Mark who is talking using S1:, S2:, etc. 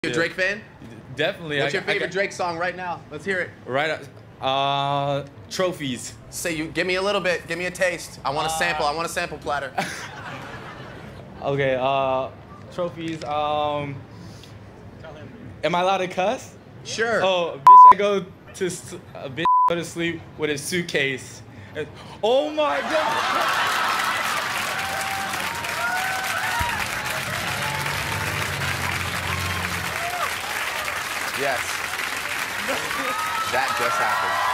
S1: You a Drake fan?
S2: Definitely.
S1: What's your favorite Drake song right now? Let's hear it.
S2: Trophies.
S1: Give me a little bit. Give me a taste. I want a sample. I want a sample platter.
S2: Okay. Trophies. Am I allowed to cuss?
S1: Sure.
S2: Oh, a bitch I go to sleep with a suitcase. Oh my God.
S1: Yes. That just happened.